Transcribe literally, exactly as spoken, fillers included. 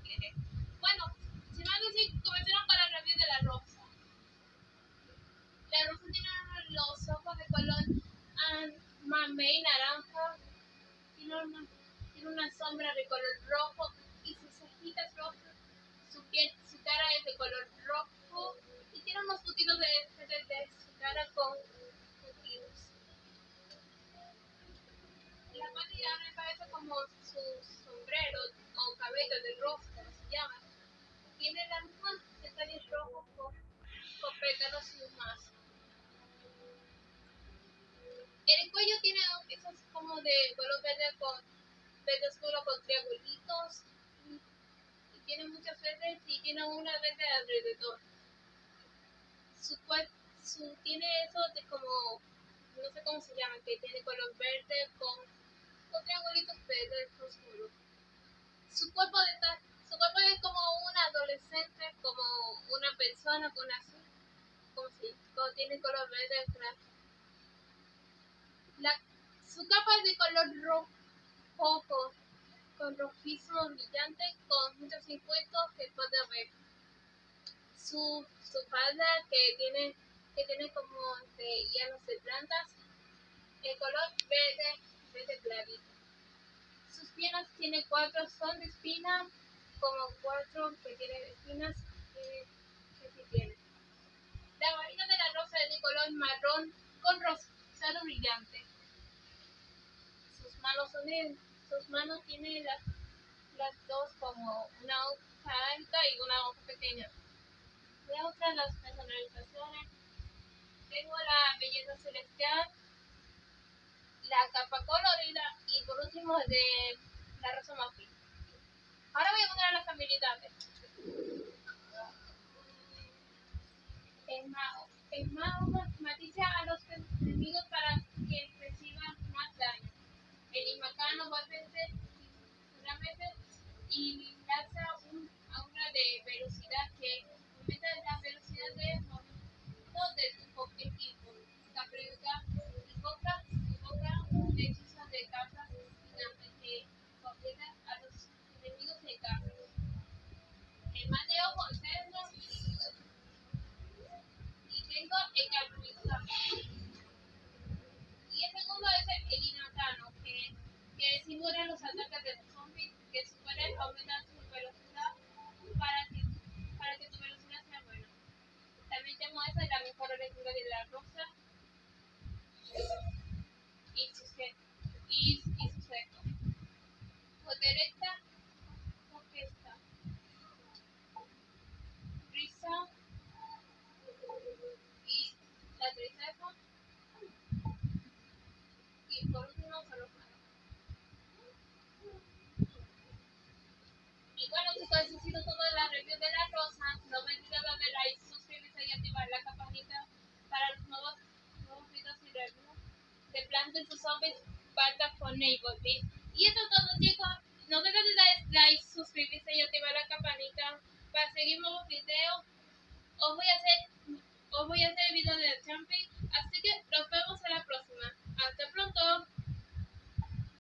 que... Bueno, si no algo así, comenzaron con la review de la rosa. La rosa tiene los ojos de color um, mamey naranja, tiene una, tiene una sombra de color rojo y sus cejitas rojas, su piel, su cara es de color rojo y tiene unos puntitos de, de, de, de su cara con puntitos. La parte ya me parece como su sombrero o cabello de rosa, como se llama. Tiene las mismas detalles rojos con, con pétalos y más. El cuello tiene esos como de color verde con verde oscuro con triangulitos y, y tiene muchas veces y tiene una verde alrededor. Su cuerpo su, tiene eso de como, no sé cómo se llama, que tiene color verde con, con triangulitos verdes oscuros. Su cuerpo, de ta, su cuerpo es como un adolescente, como una persona con azul, como si como tiene color verde atrás. La, su capa es de color rojo, con rojizo brillante, con muchos impuestos que puede ver. Su, su falda que tiene, que tiene como de hielos de plantas, el color verde, verde clarito. Sus piernas tiene cuatro, son de espinas, como cuatro que tienen espinas, que, que sí tiene. La varilla de la rosa es de color marrón con rosado brillante. Sus manos son de, sus manos tienen las, las dos como una hoja alta y una hoja pequeña. Voy a mostrar las personalizaciones. Tengo la belleza celestial, la capa colorida y por último de la rosa marfil. Ahora voy a mostrar las habilidades. El mago. El mago matiza a los enemigos para que reciban más daño. El imacano va a vencer seguramente y lanza un aura de velocidad que aumenta la velocidad de movimiento de tu objetivo. Caprica invoca, invoca un hechizo de cartas gigantes que convierte a los enemigos en cartas. El mal de ojo eterno y tengo el calculista. Y el segundo es el inacano, que, que simula los ataques de los zombies, que supone aumentar su velocidad para que, para que tu velocidad sea buena. También tengo esa de la mejor lectura de la rosa y sus y, y sus ecos. Pues directa, orquesta, risa y la tristeza y por último son los malos. Y bueno chicos, eso ha sido todo de la review de la rosa. No me olviden darle like, suscribirse y activar la campanita para los nuevos, nuevos videos y reviews de Plantas vs Zombies Battle for Neighborhood. Y eso es todo chicos.